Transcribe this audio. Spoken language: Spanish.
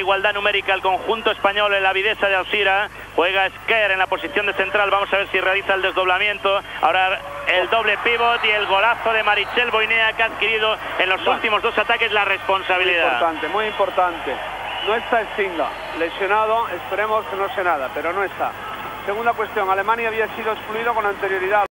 igualdad numérica el conjunto español en la Videsa de Alzira. Juega Esquer en la posición de central. Vamos a ver si realiza el desdoblamiento. Ahora el doble pívot y el golazo de Marichel Boinea, que ha adquirido en los últimos dos ataques la responsabilidad. Muy importante. No está Stinga, lesionado, esperemos que no sea nada, pero no está. Segunda cuestión, Alemania había sido excluido con anterioridad.